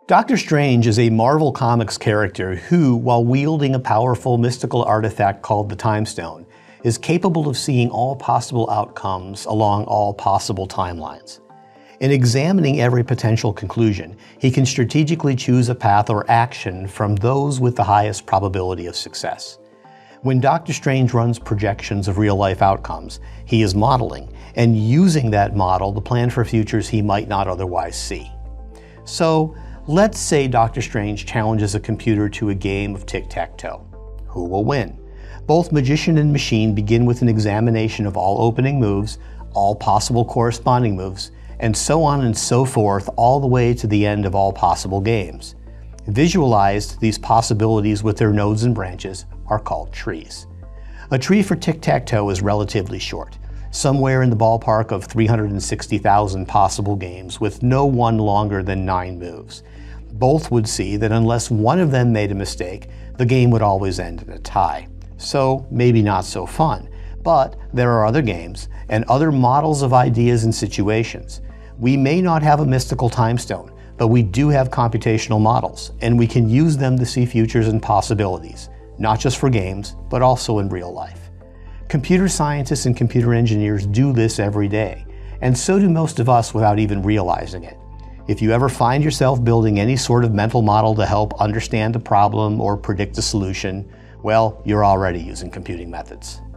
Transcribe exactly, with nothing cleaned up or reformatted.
Doctor Strange is a Marvel Comics character who, while wielding a powerful mystical artifact called the Time Stone, is capable of seeing all possible outcomes along all possible timelines. In examining every potential conclusion, he can strategically choose a path or action from those with the highest probability of success. When Doctor Strange runs projections of real-life outcomes, he is modeling and using that model to plan for futures he might not otherwise see. So, let's say Doctor Strange challenges a computer to a game of tic-tac-toe. Who will win? Both magician and machine begin with an examination of all opening moves, all possible corresponding moves, and so on and so forth all the way to the end of all possible games. Visualized, these possibilities with their nodes and branches are called trees. A tree for tic-tac-toe is relatively short, somewhere in the ballpark of three hundred sixty thousand possible games with no one longer than nine moves. Both would see that unless one of them made a mistake, the game would always end in a tie. So maybe not so fun, but there are other games and other models of ideas and situations. We may not have a mystical time stone, but we do have computational models, and we can use them to see futures and possibilities, not just for games, but also in real life. Computer scientists and computer engineers do this every day, and so do most of us without even realizing it. If you ever find yourself building any sort of mental model to help understand a problem or predict a solution, well, you're already using computing methods.